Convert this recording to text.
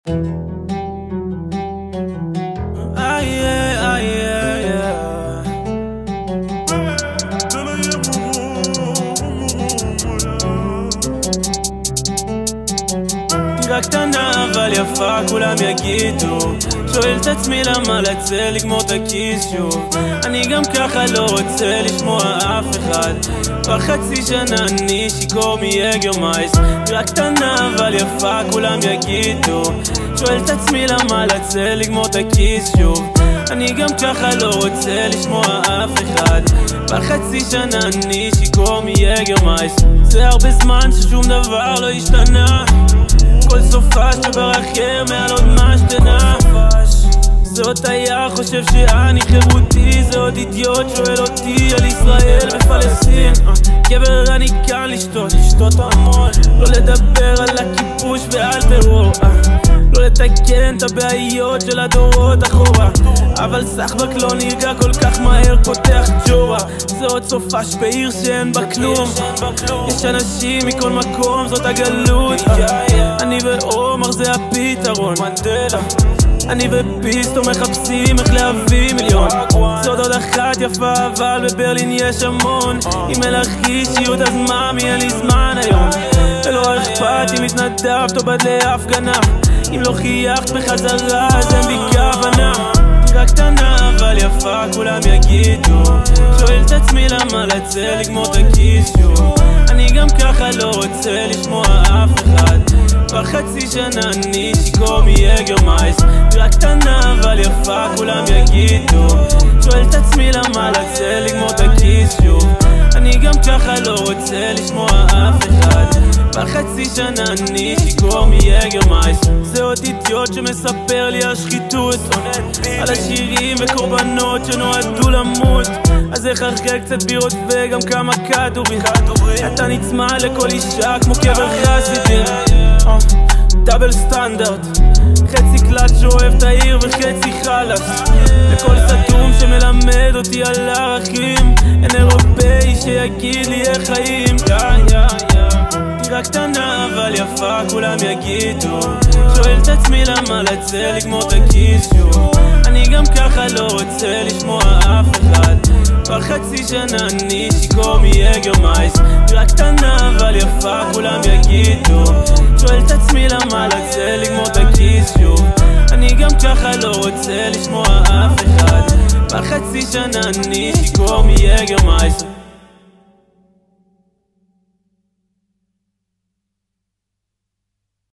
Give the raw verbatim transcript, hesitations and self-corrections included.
רק קטנה אבל יפה, כולם יגידו. שואל את עצמי למה לצא לגמור את הכיס שוב. אני גם ככה לא רוצה לשמוע אף אחד. בחצי שנה אני שיקור מיגרמייסט. רק קטנה אבל יפה, כולם יגידו. שואל את עצמי למה לצא לגמור את הכיס שוב. אני גם ככה לא רוצה לשמוע אף אחד. בחצי שנה אני שיקור מיגרמייסט. זה הרבה זמן ששום דבר לא השתנה. כל סופש שברחם מעל עוד משתנה. זה עוד תייר חושב שאני חירותי. זה עוד אידיוט שואל אותי על ישראל ופלסטין. גבר אני כאן לשתות, לשתות המון. לא לדבר על הכיבוש ועל טרור, לא לתקן את הבעיות של הדורות אחורה. אבל סחבק לא נרגע כל כך מהר, פותח ג'ורה. זה עוד סופש בעיר שאין בה כלום. יש אנשים מכל מקום, זאת הגלות. אני ועומר זה הפתרון. אני ופיסטו מחפשים איך להביא מיליון. זאת עוד אחת יפה אבל בברלין יש המון. אם אין לך אישיות אז מאמי אין לי זמן היום. ולא אכפת אם התנדבת או בדלי הפגנה. אם לא חייכת בחזרה אז אין בי כוונה. רק קטנה אבל יפה, כולם יגידו. שואל את עצמי למה לצא לגמור את הכיס שוב. אני גם ככה לא רוצה לשמוע אף אחד. בחצי שנה אני שיקור מיגרמייסט. רק קטנה אבל יפה, כולם יגידו. שואל את עצמי למה לצא לגמור את הכיס שוב. אני גם ככה לא רוצה לשמוע אף אחד. בחצי שנה אני שיקור מיגרמייסט. זה עוד אידיוט שמספר לי על שחיתות, על השירים וקורבנות שנועדו למות. אז איך אחרי קצת בירות וגם כמה כדורים. אתה נצמא לכל אישה כמו קבר חסידים. דאבל סטנדרט, חצי קלט שאוהב את העיר וחצי חלס. לכל סתום שמלמד אותי על ערכים. אין אירופאי שיגיד לי איך חיים. רק קטנה אבל יפה, כולם יגידו. שואל את עצמי למה לצא לגמור את הכיס שוב. אני גם ככה לא רוצה לשמוע אף אחד. בחצי שנה אני שיקור מיגרמייסט. רק קטנה אבל יפה, כולם יגידו. שואל את עצמי למה לצא לגמור את הכיס שוב. אני גם ככה לא רוצה לשמוע אף אחד. בחצי שנה אני שיקור מיגרמייסט.